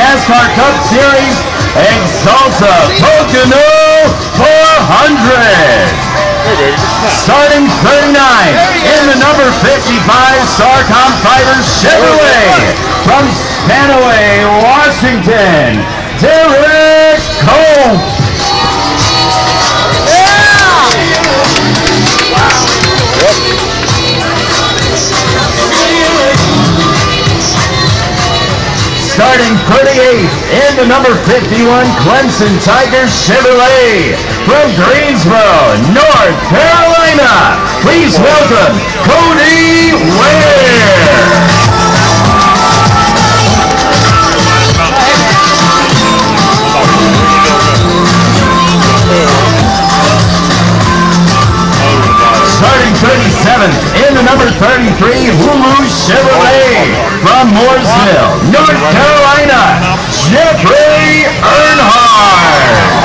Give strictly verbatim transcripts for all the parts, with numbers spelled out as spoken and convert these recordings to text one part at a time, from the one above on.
NASCAR Cup Series Exalta Pocono four hundred. Starting thirty-nine in the number fifty-five Starcom Fighters Chevrolet from Spanaway, Washington, Derek Cope. Starting thirty-eighth in the number fifty-one Clemson Tigers Chevrolet from Greensboro, North Carolina. Please welcome Cody Ware. Starting thirty-seventh in the number thirty-three Hulu Chevrolet from Mooresville, North Carolina, Jeffrey Earnhardt.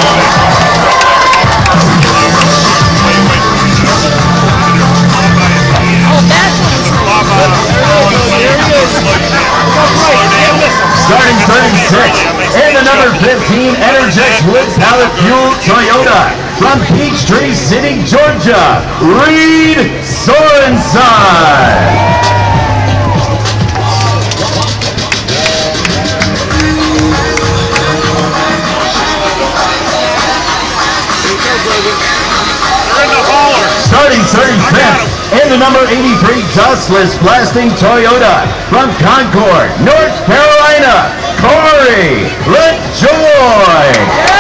Starting thirty-sixth in the number fifteen Energix Wood Pallet Fuel Toyota from Peachtree City, Georgia, Reed Sorensen. Starting thirty-fifth in the number eighty-three Dustless Blasting Toyota from Concord, North Carolina, Corey LaJoy.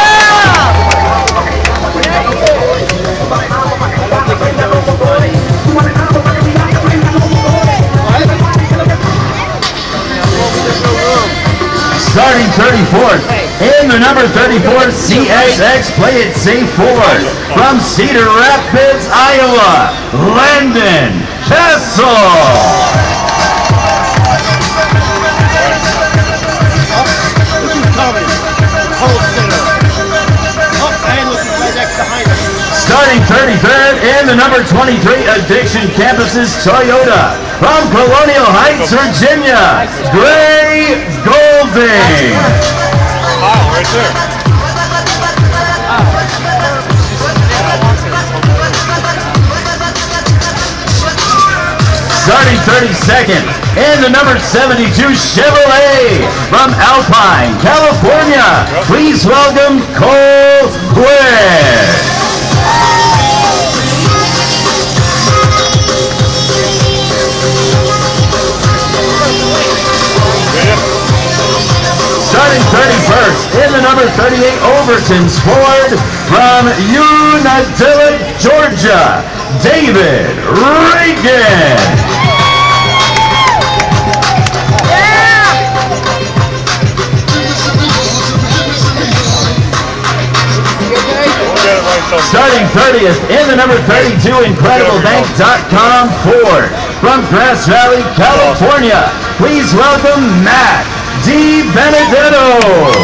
Starting thirty-fourth in the number thirty-four C S X Play It Safe Ford from Cedar Rapids, Iowa, Landon Kessel. Starting thirty-third in the number twenty-three Addiction Campuses Toyota from Colonial Heights, Virginia, Gray Golding. Oh, right there. Starting thirty-second in the number seventy-two Chevrolet from Alpine, California. Please welcome Cole Quinn. Starting thirty-first in the number thirty-eight Overton's Ford from Unadilla, Georgia, David Reagan. Starting thirtieth in the number thirty-two Incredible Bank dot com Ford from Grass Valley, California. Please welcome Matt D. Benedetto.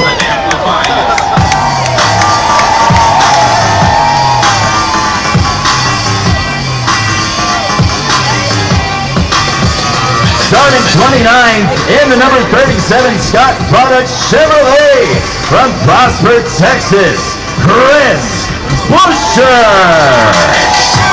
Starting twenty-ninth in the number thirty-seven Scott Products Chevrolet from Prosper, Texas, Chris Busher.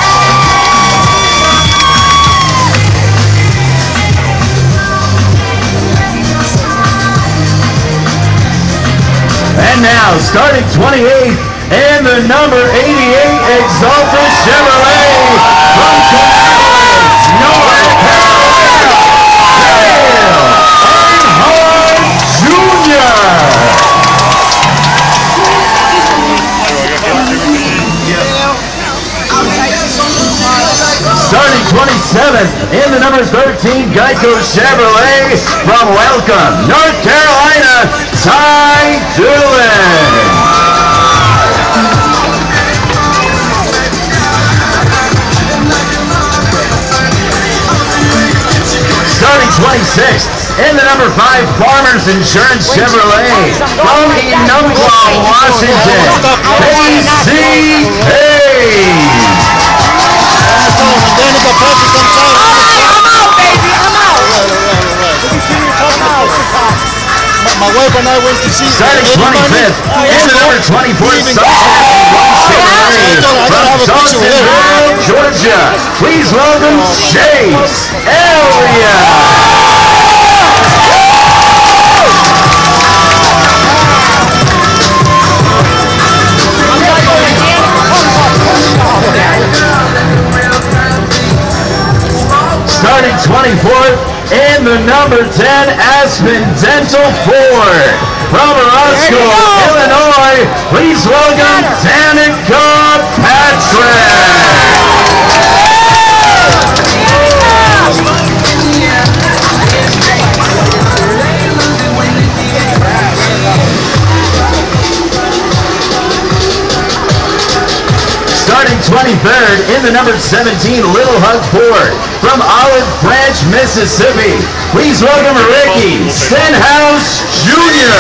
And now, starting twenty-eighth in the number eighty-eight Exalta Chevrolet from Columbus, North Carolina, Dale Earnhardt Junior Starting twenty-seventh in the number thirteen Geico Chevrolet from Welcome, North Carolina, Ty Dillon. Starting twenty-sixth in the number five Farmers Insurance Chevrolet from Enumclaw, Washington, K C Page. I'm out, baby, I'm out. My my wife and I went to see. Starting twenty-fifth, and the number twenty-four, Chevrolet from Dawsonville, Georgia. Please welcome Chase Elliott. Starting twenty-fourth, and the number ten, Aspen Dental Ford. From Roscoe, Illinois, please welcome Danica Patrick. Starting twenty-third, in the number seventeen, Little Hug Ford. From Olive Branch, Mississippi, please welcome Ricky Stenhouse, Junior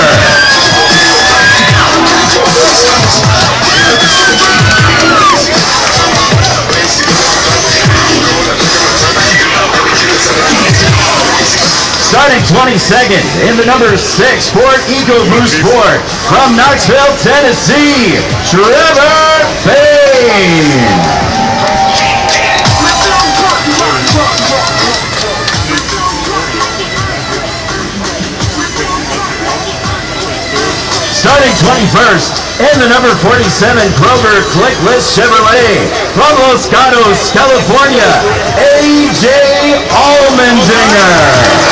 Starting twenty-second, in the number six, Ford EcoBoost Ford. From Knoxville, Tennessee, Trevor Payne. Starting twenty-first, in the number forty-seven, Kroger Clickless Chevrolet. From Los Gatos, California, A J Allmendinger.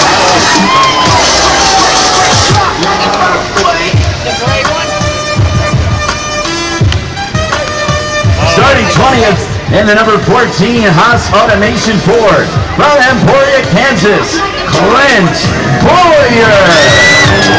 Starting twentieth, in the number fourteen, Haas Automation Ford. From Emporia, Kansas, Clint Boyer.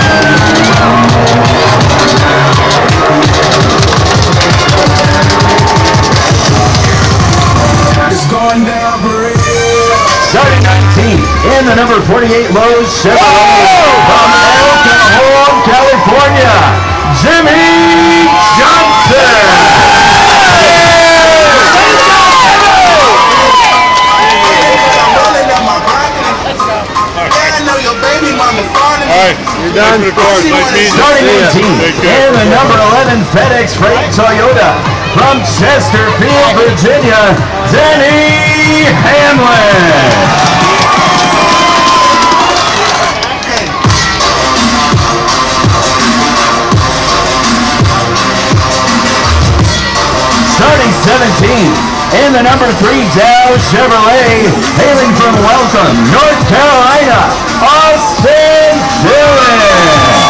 Starting nineteenth, in the number forty-eight, Lowe's Chevrolet. From El Cajon, California, Jimmy Johnson. Alright, you're done. Starting eighteenth, in the number eleven, FedEx Freight Toyota. From Chesterfield, Virginia, Denny Hamlin. Starting seventeenth, in the number three, Dow Chevrolet, hailing from Welcome, North Carolina, Austin Dillon.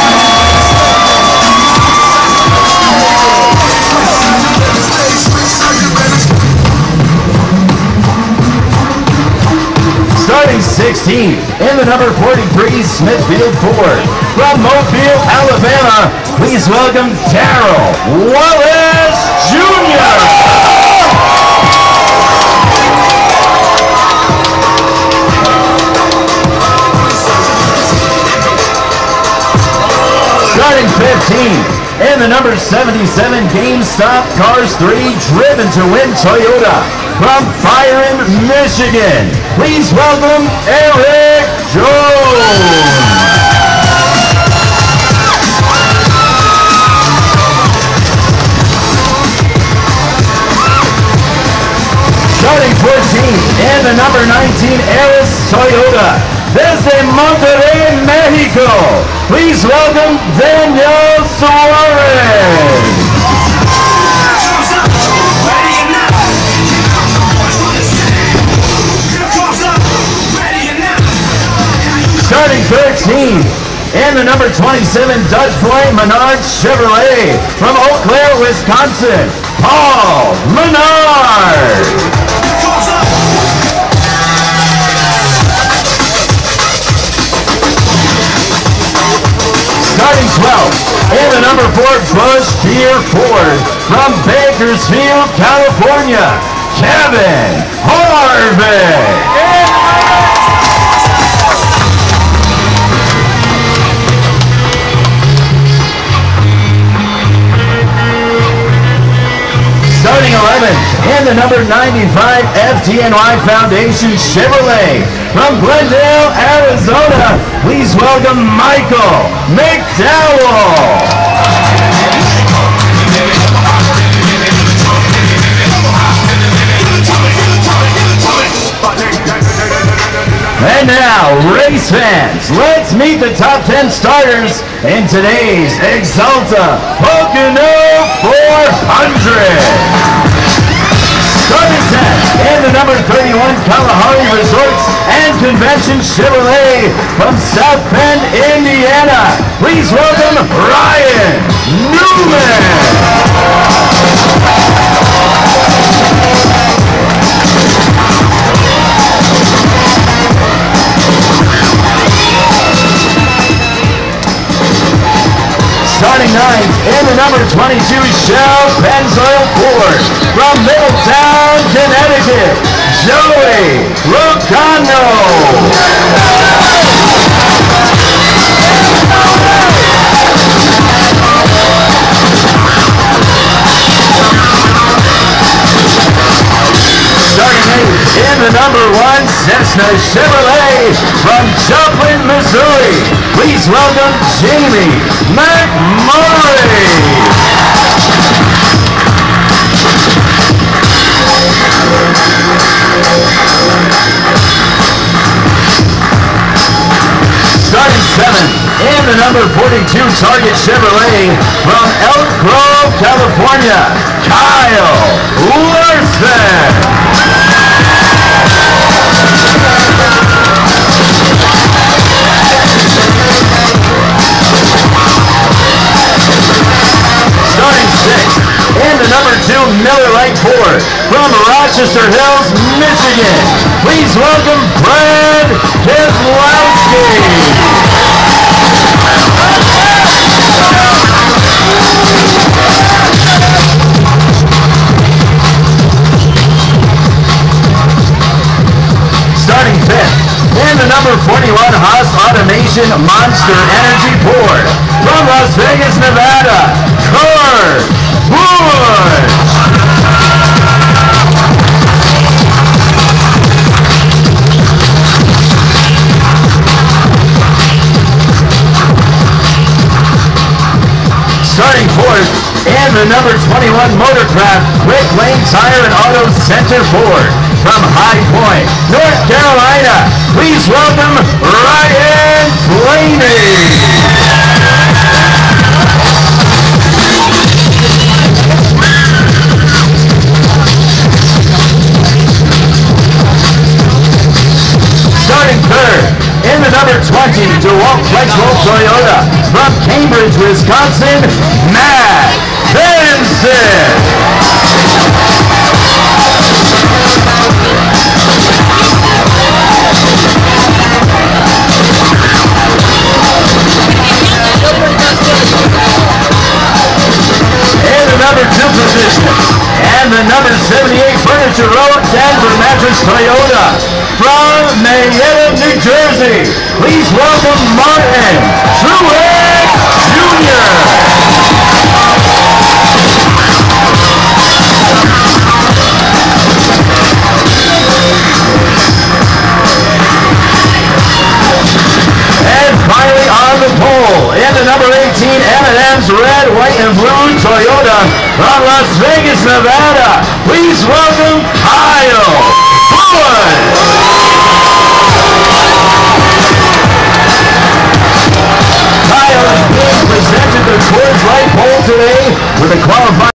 Starting sixteenth, in the number forty-three, Smithfield Ford. From Mobile, Alabama, please welcome Darrell Wallace, Junior Starting fifteenth, in the number seventy-seven, GameStop Cars three, Driven to Win Toyota. From Byron, Michigan, please welcome Eric Jones. Starting fourteenth, in the number nineteen, Eris Toyota. Desde Monterrey, Mexico, please welcome Daniel Suarez. Starting thirteenth, in the number twenty-seven, Dutch Boy Menard Chevrolet. From Eau Claire, Wisconsin, Paul Menard. Starting twelfth, in the number four, Bush Beer Ford. From Bakersfield, California, Kevin Harvick. Starting eleventh, in the number ninety-five, F D N Y Foundation Chevrolet. from Glendale, Arizona, please welcome Michael McDowell. And now, race fans, let's meet the top ten starters in today's Exalta Pocono four hundred. Starting ten in the number thirty-one Kalahari Resorts and Convention Chevrolet from South Bend, Indiana. Please welcome Ryan Newman. Starting ninth in the number twenty-two Shell Pennzoil Ford from Middletown, Connecticut, Joey Locano. Starting eighth in the number one Cessna Chevrolet from Joplin, Missouri, please welcome Jamie McMurray. Starting seventh in the number forty-two Target Chevrolet from Elk Grove, California, Kyle Larson. Starting sixth in the number two Miller Lite Ford from Rochester Hills, Michigan, please welcome Brad Keselowski. Starting fifth in the number forty-one Haas Automation Monster Energy Ford from Las Vegas, Nevada, Kurt Busch. Starting fourth in the number twenty-one Motorcraft Quick Lane Tire and Auto Center Ford from High Point, North Carolina, please welcome Ryan Blaney. Starting third in the number twenty DeWalt Flexwell Toyota from Cambridge, Wisconsin, Matt Benson. In the number two position, and the number seventy-eight Furniture Row Denver Mattress Toyota from Marietta, New Jersey, please welcome Martin Truex Junior And finally on the pole, in the number eighteen M and M's Red, White, and Blue Toyota from Las Vegas, Nevada, please welcome Kyle Busch. Kyle is being presented the Coors Light pole today with a qualifying